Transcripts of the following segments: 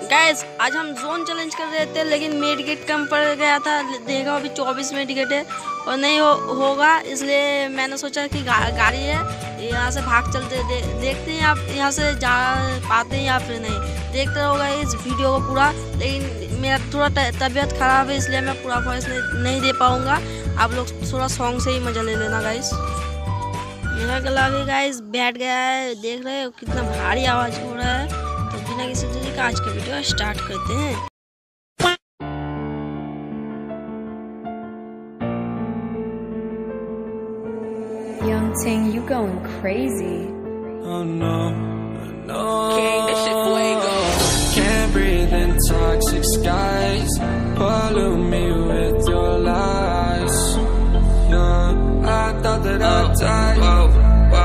Guys आज हम zone challenge कर रहे थे, लेकिन मेडिकेट कम पड़ गया था। देखा अभी 24 मेडिकेट है और नहीं होगा, इसलिए मैंने सोचा कि गाड़ी है, यहाँ से भाग चलते देखते हैं आप यहाँ से जा पाते हैं या फिर नहीं। देखते रहोगा इस वीडियो को पूरा, लेकिन मेरा थोड़ा तबीयत ख़राब है, इसलिए मैं पूरा वॉइस नहीं दे पाऊँगा। आप लोग थोड़ा सॉन्ग से ही मज़ा ले लेना गाइस। मेरा गला भी गाइस बैठ गया है, देख रहे हो कितना भारी आवाज़ हो रहा है। तो बिना किसी देरी का आज का वीडियो स्टार्ट करते हैं। Young Ting, you going crazy. Oh no, no. King, this shit fuego. Can't breathe in toxic skies. Pollute me with your lies. Yeah, I thought that I'd die.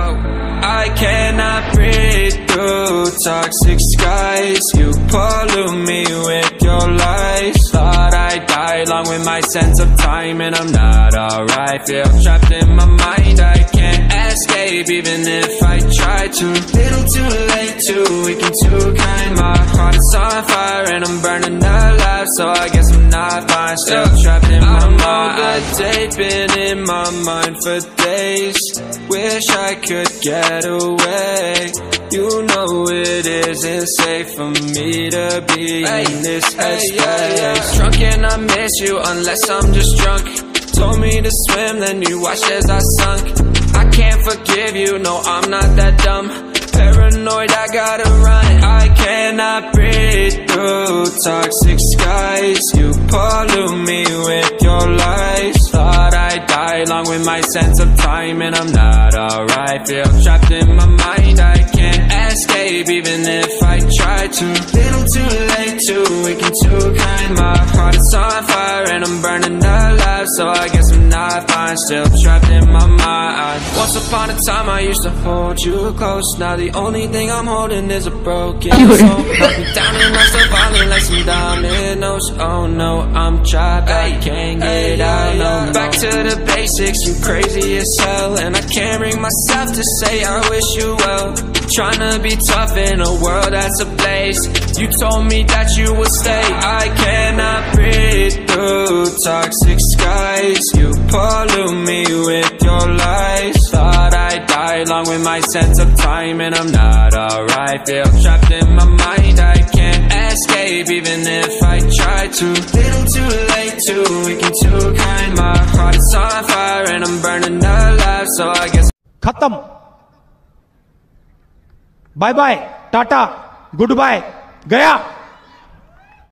I cannot breathe through toxic skies. You pollute me with your lies. Thought I'd die along with my sense of time, and I'm not alright. Feel trapped in my mind, I can't escape even if I try to. Little too late, too weak and too kind. My heart is on fire and I'm burning alive, so I guess I'm not fine. Still trapped in my mind. Good day been in my mind for days. Wish I could get away. You know it isn't safe for me to be in this headspace. Drunk and I miss you unless I'm just drunk. Told me to swim, then you watched as I sunk. I can't forgive you, no I'm not that dumb. Paranoid, I gotta run. I cannot breathe through toxic skies. You pollute me with your lies. Thought I'd die along with my sense of time, and I'm not alright. Feel trapped in my mind, I can't escape even if I try to. Little too late, too weak and too kind. My heart is on fire and I'm burning alive, so I guess I'm not fine. Still trapped in my mind. Once upon a time I used to hold you close. Now the only thing I'm holding is a broken soul. Knock me down and I'm still falling like some dominoes. Oh no, I'm trapped, I can't get out, no. Back to the basics, you crazy as hell, and I can't bring myself to say I wish you well. Trying to be tough in a world that's ablaze. You told me that you would stay. I cannot breathe through toxic skies. You pollute me with your lies. Thought I'd die along with my sense of time, and I'm not alright. Feel trapped in my mind, I can't escape even if I try to. Little too late, too weak and too kind. My heart is on fire and I'm burning alive, so I guess खत्म। Bye bye, tata, goodbye, गया।